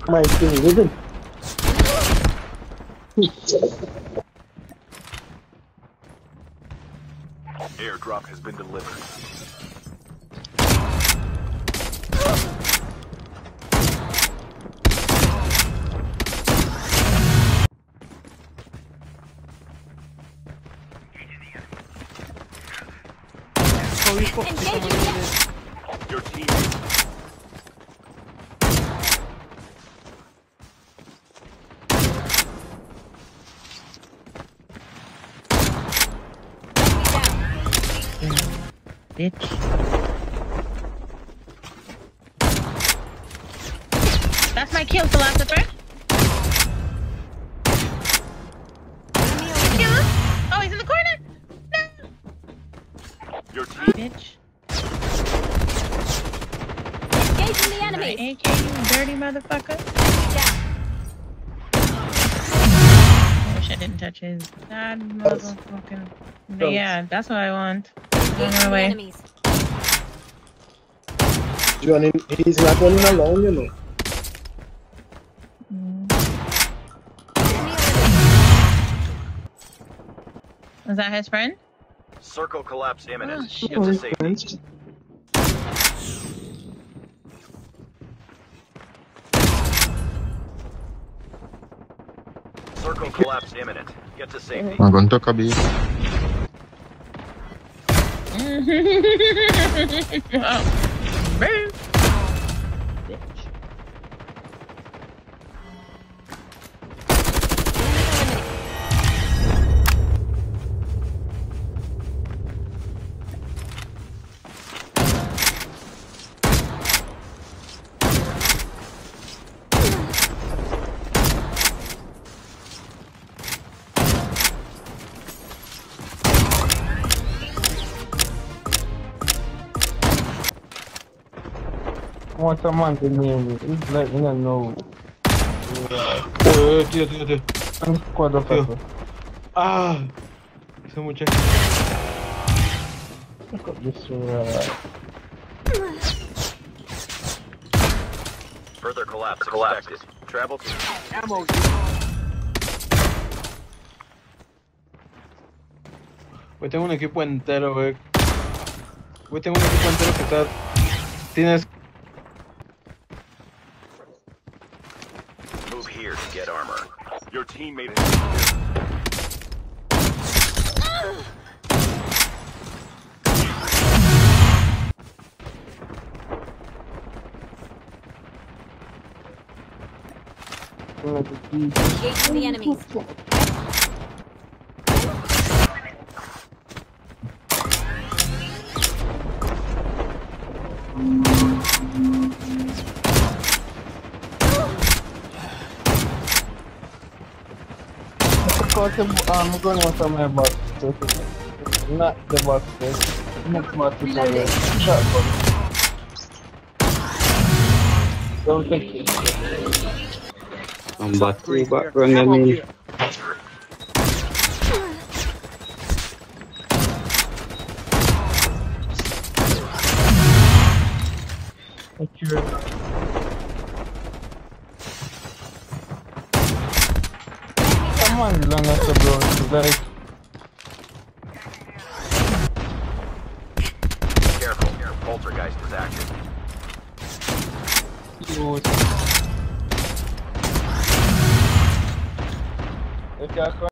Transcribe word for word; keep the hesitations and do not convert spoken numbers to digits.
My thing, isn't Airdrop has been delivered. Your team. Bitch. That's my kill, philosopher. Kill him? Oh, he's in the corner? No! Your team. Bitch. Engaging the enemy. A K, you dirty motherfucker. I wish I didn't touch his bad motherfucking. But yeah, that's what I want. On my way. Enemies. Johnny, he's not running alone, you know. Mm. Was that his friend? Circle collapse imminent. Oh, shit. Get to safety. Circle collapse imminent. Get to safety. I'm going to Kabi. Oh. Bitch. I want a man to name me. He's like, you don't know. Oh, tío, tío, tío. I'm squad of Tío. people. Ah, ese muchacho. Look at this. Uh, Further collapse expected. Travel to ammo. Güey, tengo un equipo entero, güey. Güey, tengo un equipo entero que está. Tienes. Move here to get armor. Your teammate. Engaging the enemies. Because I'm going to want some of my box. Not the box. Next box is a shot box. Don't take it. I'm back to back run them in. Thank you. Come on, Lanasa, bro. It's like. Careful here. Poltergeist is active. You. If you're